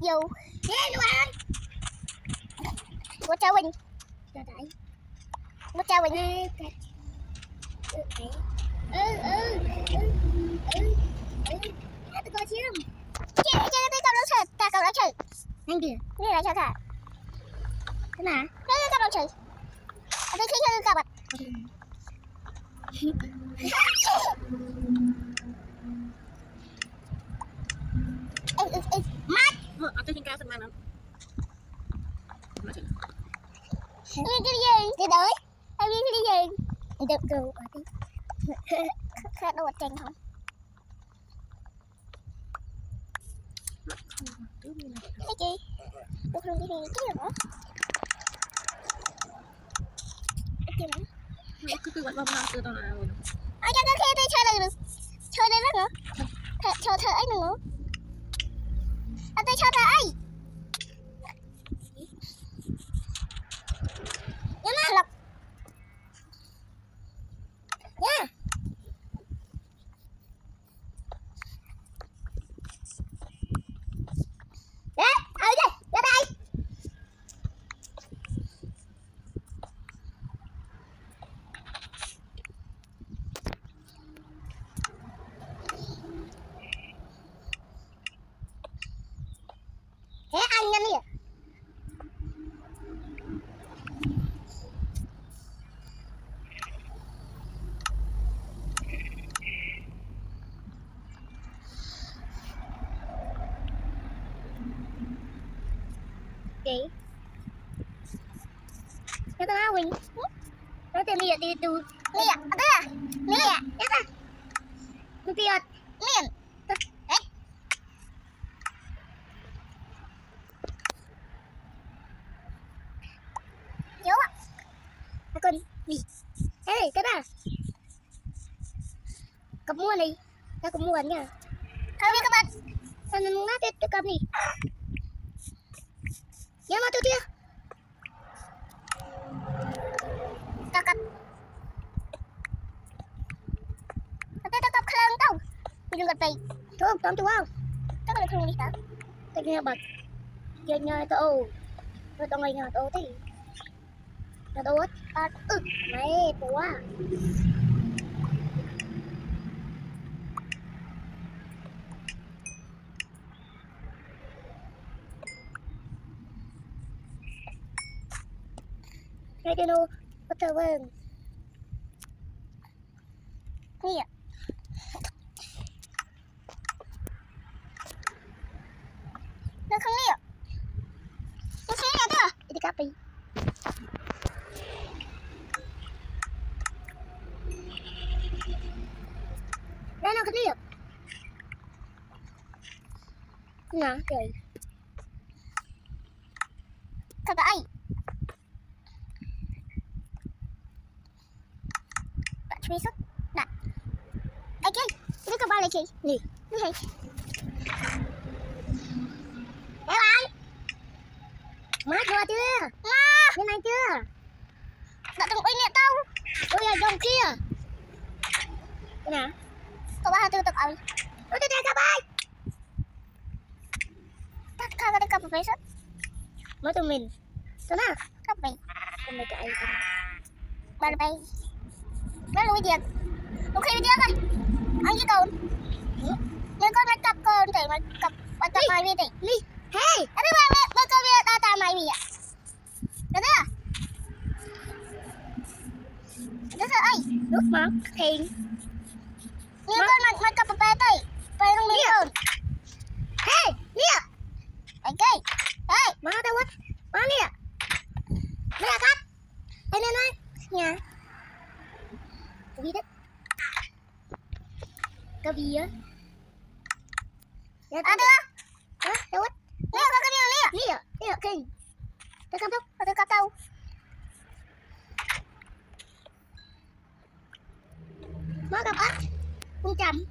Dù yeah, nó ăn một trâu mình cho thấy một trâu mình tôi coi chiếm chị tôi cầm đâu chơi ta cầm đâu chơi anh kìa như là cho cả thế nào cái cầm đâu chơi tôi khi chơi cầm mát tôi xin cao sân nó cái gì cái đới em biết cái gì được rồi khá đồ tranh không cái gì tôi không đi cái gì nữa cái gì nữa cứ vẫn bom từ tao nào ở trong cái khi tôi chơi đây nữa chơi ấy nữa tôi chơi ấy nhưng mà lọc nha đấy ở đây ra đây thế anh nhanh đi chị cho tao Quỳnh nó tên Mia đi từ Mia ở đây à Mia chết à Mia miền đấy nhớ ạ à con gì thế này cái nào cầm mua này ta cầm mua nha không đi các bạn sao nó ngắt cái cầm gì nhớ mà tôi kia ta cầm ta cầm khăn tao đừng gật tay thôi tóm chú không chắc là không đi ta tôi nghe bật giờ nhà tôi rồi tao ngày nhà tôi thì nhà tôi mày quá cái kia đâu bắt đầu vâng nè nó không nè nó sẽ nè thôi đi cà phê đây nó không nè nè trời các bạn truy xuất đặt đây kia cái cơ ba này chị nè cái này các bạn mát rồi chưa bên này chưa đã từng uy nè tao ôi ở dòng kia cái nào có ba tư tập ấy ôi đây các bạn tất cả các cặp với xuất mới tụi mình thế nào cặp mình cái ba bay nó lùi tiền một khi đi trước rồi anh chỉ cầu nhưng con bắt cặp con thì mà cặp bắt cặp mày đi đi hey anh biết ba con biết ta ta mày gì ạ được chưa được rồi ai nước mà thì nhưng con mà cặp bé tay bé không biết hơn hey nè anh cây hey má đâu quá má nè nè cắt đây nè này nhà cái gì đấy cái gì á à được á đâu hết nè có cái điều nè kinh tôi cắm đâu tôi cắm đâu mới cắm ớt không chậm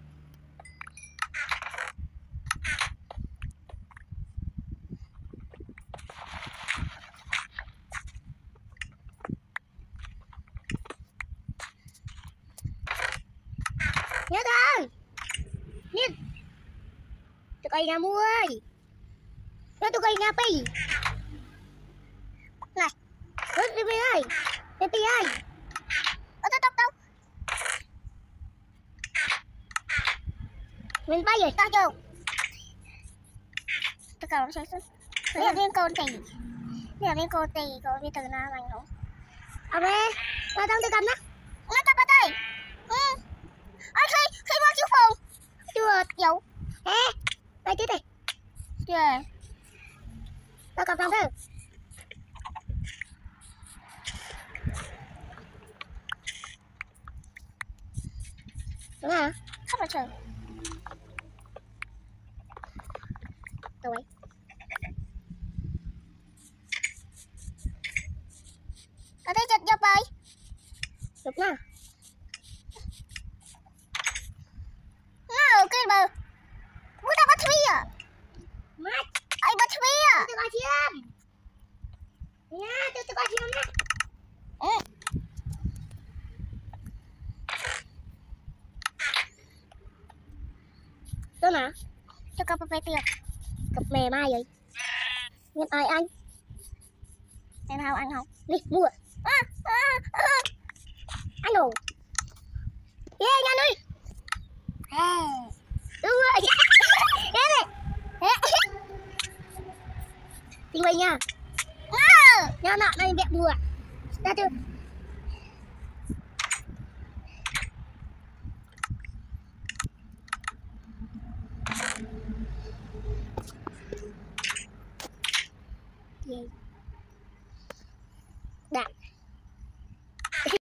nhớ thôi nhìn tụi cây nhà mua ơi Nó tụi cây nhà pi. Này. Ôi đi pi ơi. Đi pi ơi. Ôi tóc tóc. Mình bay rồi ta chưa? Tôi cầu nó sẽ xuống. Đây là viên con tỳ. Đây là viên con tỳ, còn viên từ nào mình không? À bê, ta đang tôi cầm đó. Nó cầm vào đây. Ôi khi mua chiếc phồng. Chưa, dấu. Ê, đây tiếp đi. Chưa. Tao cầm vào thử. Đúng hả? Khắp vào trường. Rồi. Ở đây chật dọc rồi. Đúng nè. Nó ở kia bờ. Bữa tao bắt thuy à? Mát. Ai bắt thuy à? Tôi coi chim. Nha, tôi coi chim nha. Tôi nè. Cho cặp về tiệc. Cặp mè mai vậy? Nhân ai anh? Em nào ăn không? Đi mua. Anh đồ. Yeah, nhanh đi. Đúng rồi. Đi quay nha. Nha nọ này mẹ bùa. Ra chưa?